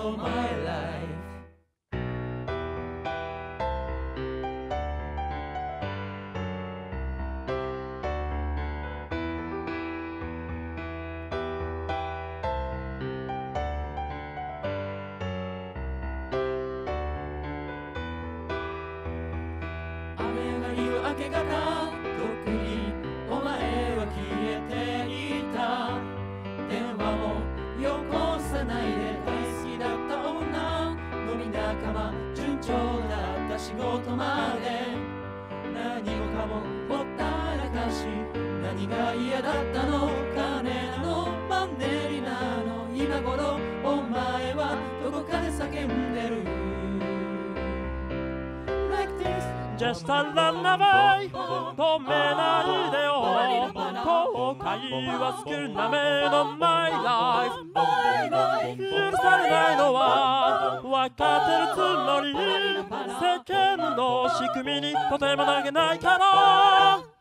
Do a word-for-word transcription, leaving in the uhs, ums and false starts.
all my life. 雨が言う明け方、特にお前は消えていた。電話もよこさないで、大好きだった女、飲み仲間、順調だった仕事まで、何もかもほったらかし、何が嫌だったの、金なの、マンネリなの、今頃お前はどこかで叫んでる。 Just a lullaby 止めないでよ、後悔は少なめの My life 許されないのは分かってるつもり、世間の仕組みにとても投げないから